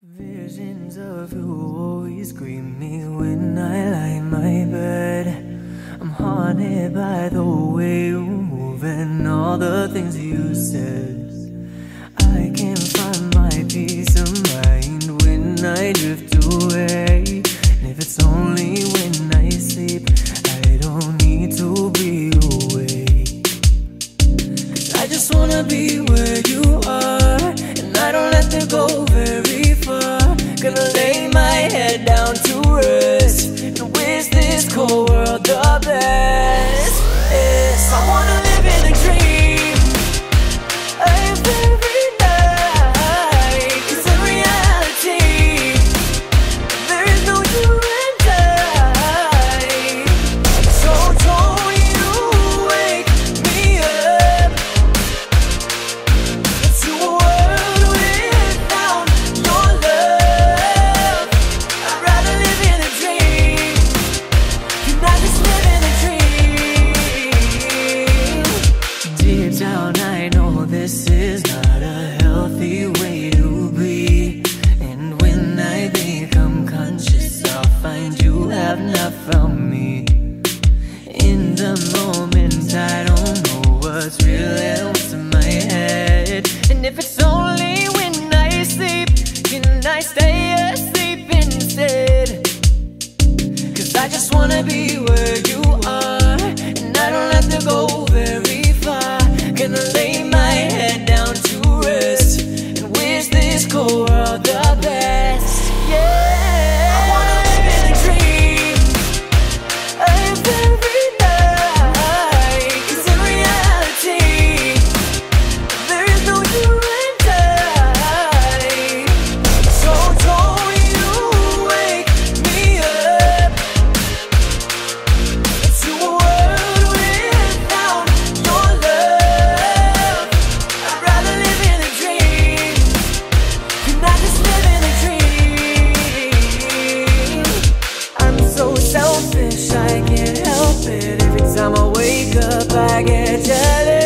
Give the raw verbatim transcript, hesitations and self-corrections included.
Visions of you always greet me when I lie in my bed. I'm haunted by the way you move and all the things you said. I can't find my peace of mind when I drift away. And if it's only when I sleep, I don't need to be awake. 'Cause I just wanna be where you are, and I don't let them go very far. Gonna lay my head down to rest and wish this cold world the best. Yes, I wanna live in a dream every night, 'cause in reality there is no you and I. So don't you wake me up to a world without your love. I'd rather live in a dream. Can I just live in a dream? Deep down I know this is not a healthy way to be, and when I become conscious I'll find you have not found me. In the moment I don't know what's real and what's in my head. And if it's only when I sleep, can I stay asleep instead? 'Cause I just wanna be where you are, and I don't have to go very far. Gonna lay my head down to rest and wish this cold world the best. Yeah, I wanna live in a dream every night, 'cause in reality there is no you and I. So don't you wake me up to a world without your love. I'd rather live in a dream. Can I just live in a dream? I'm so selfish, I can't help it. Every time I wake up I get jealous.